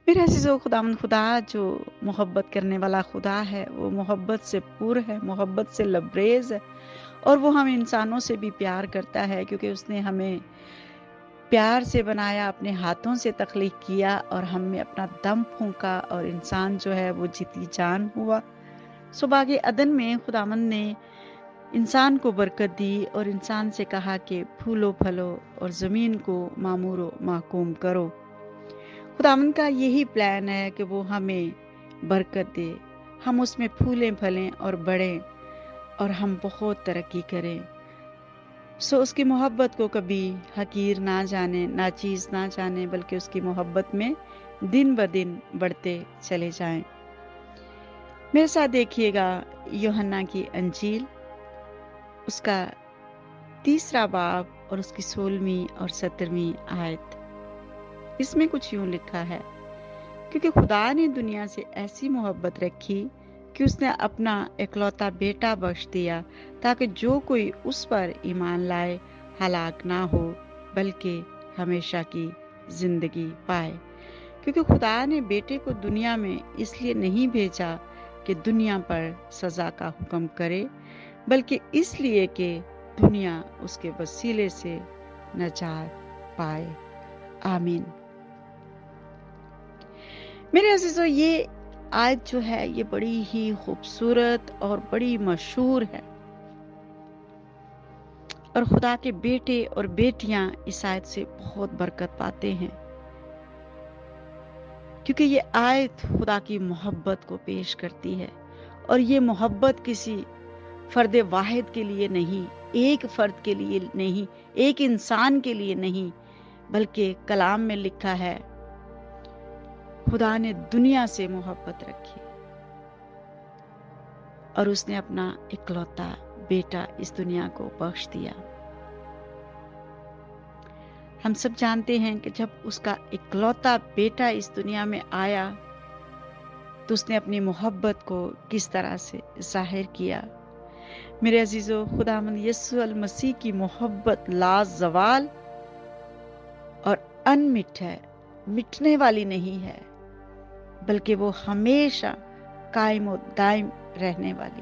میرے عزیزو، خداوند خدا جو محبت کرنے والا خدا ہے، وہ محبت سے پر ہے، محبت سے لبریز ہے، اور وہ ہم انسانوں سے بھی پیار کرتا ہے، کیونکہ اس نے ہمیں پیار سے بنایا، اپنے ہاتھوں سے تخلیق کیا اور ہم میں اپنا دم پھونکا، اور انسان جو ہے وہ جیتی جان ہوا۔ باغ عدن میں خداوند نے انسان کو برکت دی اور انسان سے کہا کہ پھولو پھلو اور زمین کو معمور و محکوم کرو۔ خداوند کا یہی پلان ہے کہ وہ ہمیں برکت دے، ہم اس میں پھولیں پھلیں اور بڑھیں، اور ہم بہت ترقی کریں۔ اس کی محبت کو کبھی حقیر نہ جانے، ناچیز نہ جانے، بلکہ اس کی محبت میں دن بدن بڑھتے چلے جائیں۔ میرے ساتھ دیکھیے گا یوحنا کی انجیل، اس کا 3 باب اور اس کی 16ویں اور 17ویں آیت۔ اس میں کچھ یوں لکھا ہے، کیونکہ خدا نے دنیا سے ایسی محبت رکھی کہ اس نے اپنا اکلوتا بیٹا بخش دیا، تاکہ جو کوئی اس پر ایمان لائے ہلاک نہ ہو بلکہ ہمیشہ کی زندگی پائے۔ کیونکہ خدا نے بیٹے کو دنیا میں اس لیے نہیں بھیجا کہ دنیا پر سزا کا حکم کرے، بلکہ اس لیے کہ دنیا اس کے وسیلے سے نجات پائے۔ آمین۔ میرے عزیزو، یہ آیت جو ہے یہ بڑی ہی خوبصورت اور بڑی مشہور ہے، اور خدا کے بیٹے اور بیٹیاں اس آیت سے بہت برکت پاتے ہیں، کیونکہ یہ آیت خدا کی محبت کو پیش کرتی ہے، اور یہ محبت کسی فرد واحد کے لیے نہیں، ایک فرد کے لیے نہیں، ایک انسان کے لیے نہیں، بلکہ کلام میں لکھا ہے خدا نے دنیا سے محبت رکھی اور اس نے اپنا اکلوتا بیٹا اس دنیا کو بخش دیا۔ ہم سب جانتے ہیں کہ جب اس کا اکلوتا بیٹا اس دنیا میں آیا تو اس نے اپنی محبت کو کس طرح سے ظاہر کیا۔ میرے عزیزو، خداوند یسوع المسیح کی محبت لازوال اور انمٹ ہے، مٹنے والی نہیں ہے، بلکہ وہ ہمیشہ قائم و دائم رہنے والی۔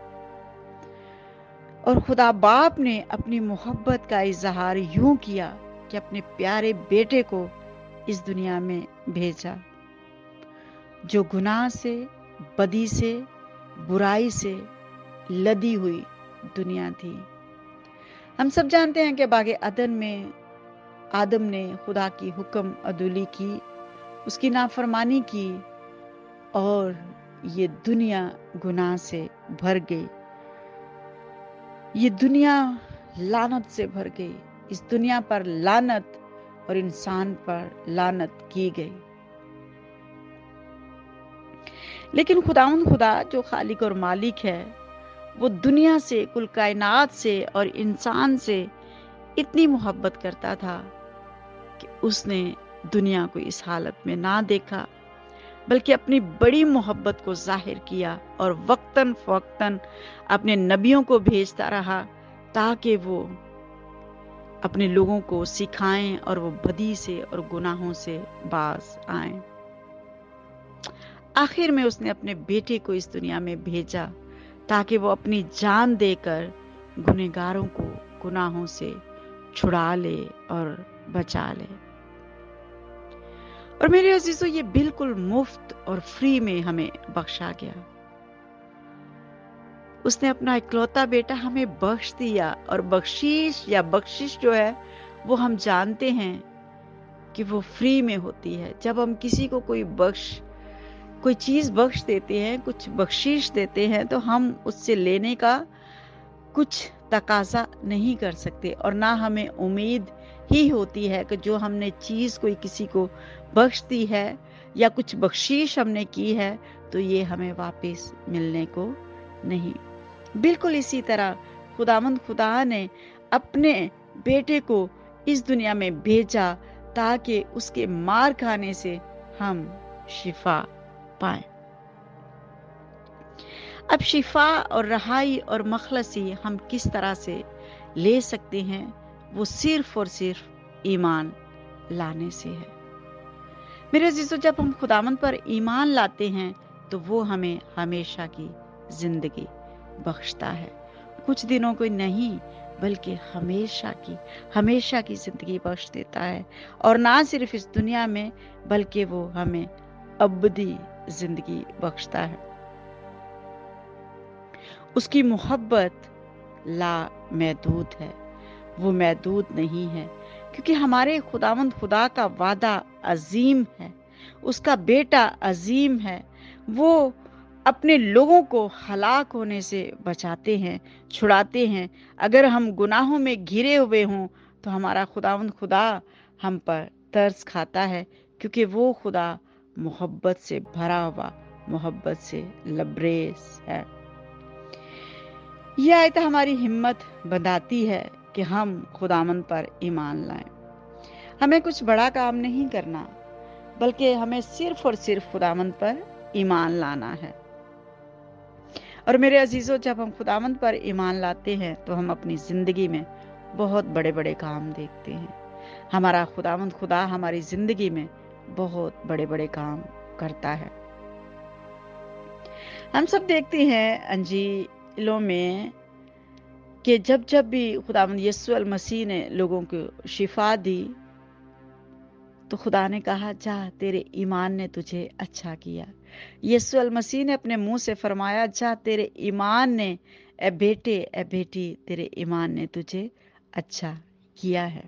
اور خدا باپ نے اپنی محبت کا اظہار یوں کیا کہ اپنے پیارے بیٹے کو اس دنیا میں بھیجا، جو گناہ سے، بدی سے، برائی سے لدی ہوئی دنیا تھی۔ ہم سب جانتے ہیں کہ باغ عدن میں آدم نے خدا کی حکم عدولی کی، اس کی نافرمانی کی، اور یہ دنیا گناہ سے بھر گئی، یہ دنیا لعنت سے بھر گئی، اس دنیا پر لعنت اور انسان پر لعنت کی گئی۔ لیکن خداوند خدا جو خالق اور مالک ہے، وہ دنیا سے، کل کائنات سے اور انسان سے اتنی محبت کرتا تھا کہ اس نے دنیا کو اس حالت میں نہ دیکھا، بلکہ اپنی بڑی محبت کو ظاہر کیا، اور وقتاً فوقتاً اپنے نبیوں کو بھیجتا رہا تاکہ وہ اپنے لوگوں کو سکھائیں اور وہ بدی سے اور گناہوں سے باز آئیں۔ آخر میں اس نے اپنے بیٹے کو اس دنیا میں بھیجا تاکہ وہ اپنی جان دے کر گنہگاروں کو گناہوں سے چھڑا لے اور بچا لے۔ اور میرے عزیزو، یہ بالکل مفت اور فری میں ہمیں بخشا گیا۔ اس نے اپنا اکلوتا بیٹا ہمیں بخش دیا، اور بخشش جو ہے وہ ہم جانتے ہیں کہ وہ فری میں ہوتی ہے۔ جب ہم کسی کو کوئی چیز بخش دیتے ہیں، کچھ بخشش دیتے ہیں، تو ہم اس سے لینے کا کچھ تقاضا نہیں کر سکتے، اور نہ ہمیں امید ہی ہوتی ہے کہ جو ہم نے چیز کوئی کسی کو بخش دی ہے یا کچھ بخشش ہم نے کی ہے تو یہ ہمیں واپس ملنے کو نہیں۔ بالکل اسی طرح خداوند خدا نے اپنے بیٹے کو اس دنیا میں بھیجا تاکہ اس کے مار کھانے سے ہم شفا پائیں۔ اب شفا اور رہائی اور مخلصی ہم کس طرح سے لے سکتے ہیں؟ وہ صرف اور صرف ایمان لانے سے ہے۔ میرے عزیزو، جب ہم خداوند پر ایمان لاتے ہیں تو وہ ہمیں ہمیشہ کی زندگی بخشتا ہے، کچھ دنوں کو نہیں بلکہ ہمیشہ کی زندگی بخش دیتا ہے، اور نہ صرف اس دنیا میں بلکہ وہ ہمیں ابدی زندگی بخشتا ہے۔ اس کی محبت لا محدود ہے، وہ محدود نہیں ہے، کیونکہ ہمارے خداوند خدا کا وعدہ عظیم ہے، اس کا بیٹا عظیم ہے، وہ اپنے لوگوں کو ہلاک ہونے سے بچاتے ہیں، چھڑاتے ہیں۔ اگر ہم گناہوں میں گھرے ہوئے ہوں تو ہمارا خداوند خدا ہم پر ترس کھاتا ہے، کیونکہ وہ خدا محبت سے بھرا ہوا، محبت سے لبریز ہے۔ یہ آیت ہماری ہمت بندھاتی ہے کہ ہم خداوند پر ایمان لائیں۔ ہمیں کچھ بڑا کام نہیں کرنا، بلکہ ہمیں صرف اور صرف خداوند پر ایمان لانا ہے۔ اور میرے عزیزو، جب ہم خداوند پر ایمان لاتے ہیں تو ہم اپنی زندگی میں بہت بڑے بڑے کام دیکھتے ہیں۔ ہمارا خداوند خدا ہماری زندگی میں بہت بڑے بڑے کام کرتا ہے۔ ہم سب دیکھتے ہیں انجیلوں میں کہ جب بھی خداوند یسوع المسیح نے لوگوں کو شفا دی تو خدا نے کہا، جا تیرے ایمان نے تجھے اچھا کیا۔ یسوع المسیح نے اپنے منہ سے فرمایا، جا تیرے ایمان نے، اے بیٹے اے بیٹی، تیرے ایمان نے تجھے اچھا کیا ہے۔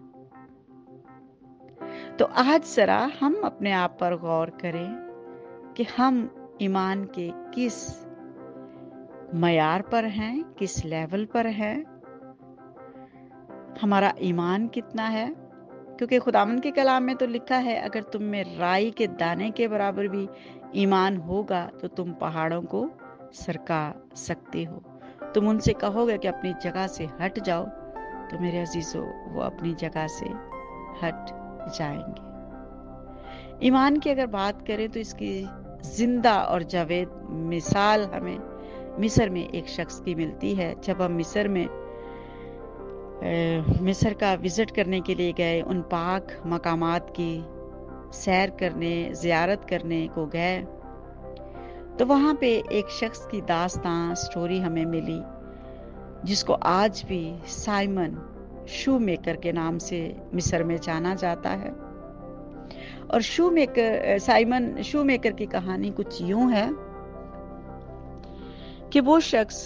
تو آج ذرا ہم اپنے آپ پر غور کریں کہ ہم ایمان کے کس معیار پر ہیں، کس لیول پر ہیں، ہمارا ایمان کتنا ہے۔ کیونکہ خداوند کے کلام میں تو لکھا ہے، اگر تم میں رائی کے دانے کے برابر بھی ایمان ہوگا تو تم پہاڑوں کو سرکا سکتے ہو۔ تم ان سے کہو گے کہ اپنی جگہ سے ہٹ جاؤ تو میرے عزیزو وہ اپنی جگہ سے ہٹ جائیں گے۔ ایمان کی اگر بات کریں تو اس کی زندہ اور جاوید مثال ہمیں مصر میں ایک شخص کی ملتی ہے۔ جب ہم مصر کا وزٹ کرنے کے لیے گئے، ان پاک مقامات کی سیر کرنے، زیارت کرنے کو گئے، تو وہاں پہ ایک شخص کی داستان سٹوری ہمیں ملی، جس کو آج بھی سائمن شو میکر کے نام سے مصر میں جانا جاتا ہے۔ اور سائمن شو میکر کی کہانی کچھ یوں ہے کہ وہ شخص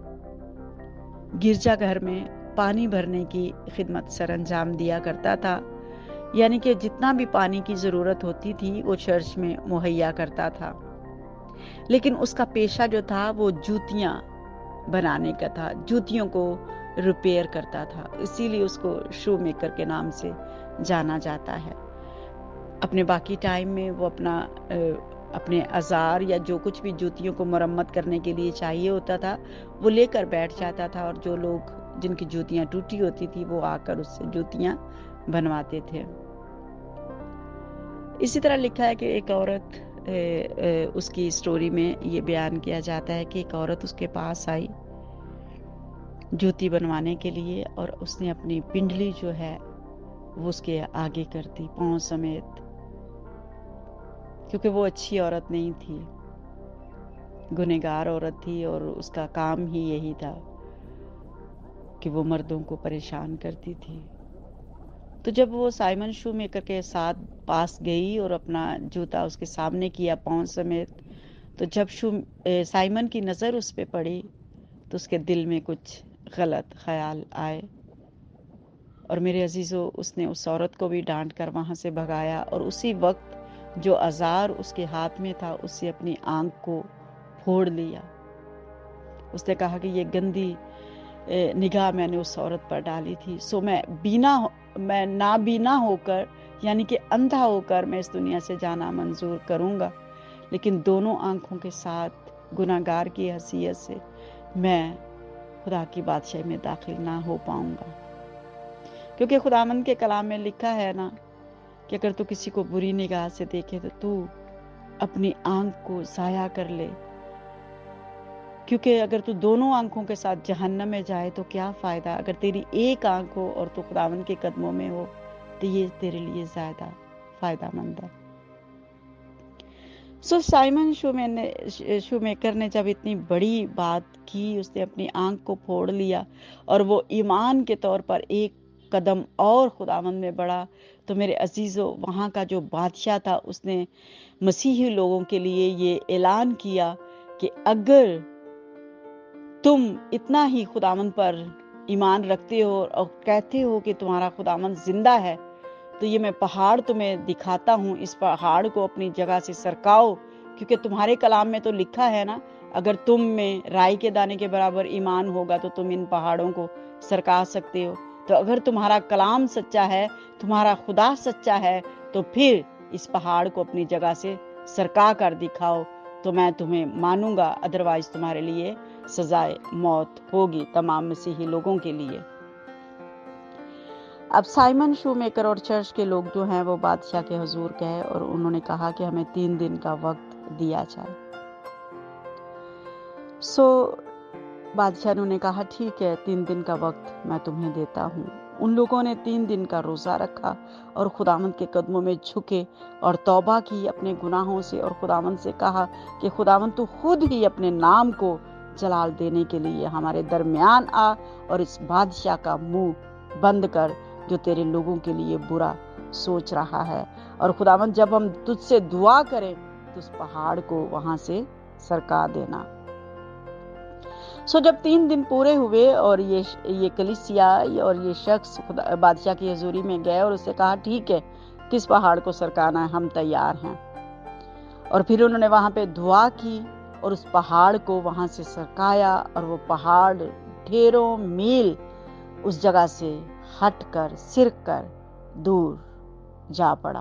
گرجا گھر میں پانی بھرنے کی خدمت سر انجام دیا کرتا تھا، یعنی کہ جتنا بھی پانی کی ضرورت ہوتی تھی وہ چرچ میں مہیا کرتا تھا۔ لیکن اس کا پیشہ جو تھا وہ جوتیاں بنانے کا تھا، جوتیوں کو ریپیئر کرتا تھا، اسی لیے اس کو شو میکر کے نام سے جانا جاتا ہے۔ اپنے باقی ٹائم میں وہ اپنے اوزار یا جو کچھ بھی جوتیوں کو مرمت کرنے کے لیے چاہیے ہوتا تھا وہ لے کر بیٹھ جاتا تھا، اور جو لوگ جن کی جوتیاں ٹوٹی ہوتی تھی وہ آ کر اس سے جوتیاں بنواتے تھے۔ اسی طرح لکھا ہے کہ ایک عورت، اس کی سٹوری میں یہ بیان کیا جاتا ہے کہ ایک عورت اس کے پاس آئی جوتی بنوانے کے لیے، اور اس نے اپنی پنڈلی جو ہے وہ اس کے آگے کر دی پاؤں سمیت، کیونکہ وہ اچھی عورت نہیں تھی، گنہگار عورت تھی، اور اس کا کام ہی یہی تھا کہ وہ مردوں کو پریشان کرتی تھی۔ تو جب وہ سائمن شو میکر کے ساتھ پاس گئی اور اپنا جوتا اس کے سامنے کیا پاؤں سمیت، تو جب سائمن کی نظر اس پہ پڑی تو اس کے دل میں کچھ غلط خیال آئے، اور میرے عزیزو اس نے اس عورت کو بھی ڈانٹ کر وہاں سے بھگایا، اور اسی وقت جو اوزار اس کے ہاتھ میں تھا اس سے اپنی آنکھ کو پھوڑ لیا۔ اس نے کہا کہ یہ گندی نگاہ میں نے اس عورت پر ڈالی تھی، سو میں نابینا ہو کر، یعنی کہ اندھا ہو کر میں اس دنیا سے جانا منظور کروں گا، لیکن دونوں آنکھوں کے ساتھ گناہگار کی حیثیت سے میں خدا کی بادشاہی میں داخل نہ ہو پاؤں گا۔ کیونکہ خداوند کے کلام میں لکھا ہے نا کہ اگر تو کسی کو بری نگاہ سے دیکھے تو اپنی آنکھ کو ضائع کر لے، کیونکہ اگر تو دونوں آنکھوں کے ساتھ جہنم میں جائے تو کیا فائدہ، اگر تیری ایک آنکھ ہو اور تو خداوند کے قدموں میں ہو تو یہ تیرے لیے زیادہ فائدہ مند ہے۔ सो साइमन शूमेकर ने जब इतनी बड़ी बात की, उसने अपनी आंख को फोड़ लिया और वो ईमान के तौर पर एक कदम और खुदावंद में बढ़ा। तो मेरे अजीजों, वहाँ का जो बादशाह था, उसने मसीही लोगों के लिए ये ऐलान किया कि अगर तुम इतना ही खुदावंद पर ईमान रखते हो और कहते हो कि तुम्हारा खुदावंद जिंदा है, तो ये मैं पहाड़ तुम्हें दिखाता हूँ, इस पहाड़ को अपनी जगह से सरकाओ, क्योंकि तुम्हारे कलाम में तो लिखा है ना, अगर तुम में राई के दाने के बराबर ईमान होगा तो तुम इन पहाड़ों को सरका सकते हो। तो अगर तुम्हारा कलाम सच्चा है, तुम्हारा खुदा सच्चा है, तो फिर इस पहाड़ को अपनी जगह से सरका कर दिखाओ, तो मैं तुम्हें मानूंगा, अदरवाइज तुम्हारे लिए सजाए मौत होगी, तमाम मसीही लोगों के लिए। अब साइमन शूमेकर और चर्च के लोग जो हैं वो बादशाह के हुजूर गए और उन्होंने कहा कि हमें 3 दिन का वक्त दिया जाए। सो बादशाह ने कहा ठीक है, 3 दिन का वक्त मैं तुम्हें देता हूँ। उन लोगों ने 3 दिन का रोज़ा रखा और खुदावंद के कदमों में झुके और तौबा की अपने गुनाहों से, और खुदावंद से कहा कि खुदावंद तू खुद ही अपने नाम को जलाल देने के लिए हमारे दरमियान आ और इस बादशाह का मुंह बंद कर जो तेरे लोगों के लिए बुरा सोच रहा है। और खुदावंद जब हम तुझसे दुआ करें तो उस पहाड़ को वहां से सरका देना। सो जब 3 दिन पूरे हुए और ये कलीसिया और ये शख्स बादशाह की हजूरी में गए और उससे कहा ठीक है, किस पहाड़ को सरकाना है, हम तैयार हैं। और फिर उन्होंने वहां पे दुआ की और उस पहाड़ को वहां से सरकाया और वो पहाड़ ढेरों मील उस जगह से हटकर सिरकर दूर जा पड़ा।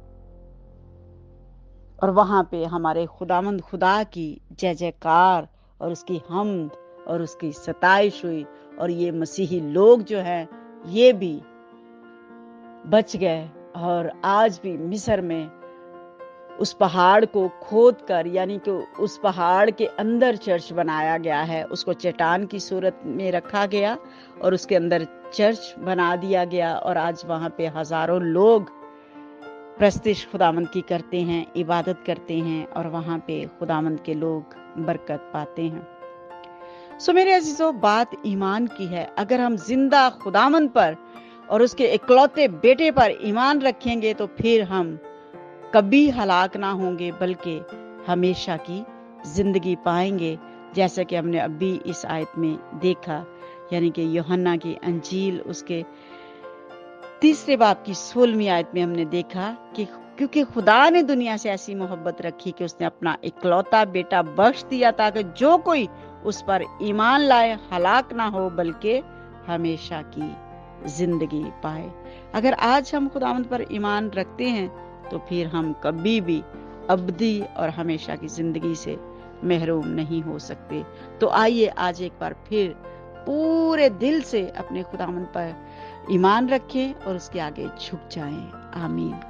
और वहां पे हमारे खुदावंद खुदा की जय जयकार और उसकी हमद और उसकी सताइश हुई, और ये मसीही लोग जो हैं ये भी बच गए। और आज भी मिस्र में उस पहाड़ को खोद कर, यानी कि उस पहाड़ के अंदर चर्च बनाया गया है, उसको चट्टान की सूरत में रखा गया और उसके अंदर चर्च बना दिया गया। और आज वहां पे हजारों लोग प्रस्तिश खुदावंद की करते हैं, इबादत करते हैं और वहां पे खुदावंद के लोग बरकत पाते हैं। सो मेरे अजीजों, बात ईमान की है। अगर हम जिंदा खुदावंद पर और उसके इकलौते बेटे पर ईमान रखेंगे तो फिर हम कभी हलाक ना होंगे, बल्कि हमेशा की जिंदगी पाएंगे, जैसा कि हमने अभी इस आयत में देखा, यानी कि यूहन्ना की अंजील उसके 3 बाब की 16वीं आयत में हमने देखा कि क्योंकि खुदा ने दुनिया से ऐसी मोहब्बत रखी कि उसने अपना इकलौता बेटा बख्श दिया ताकि जो कोई उस पर ईमान लाए हलाक ना हो, बल्कि हमेशा की जिंदगी पाए। अगर आज हम खुदावंद पर ईमान रखते हैं तो फिर हम कभी भी अबदी और हमेशा की जिंदगी से महरूम नहीं हो सकते। तो आइए आज एक बार फिर पूरे दिल से अपने खुदावंद पर ईमान रखें और उसके आगे झुक जाएं। आमीन।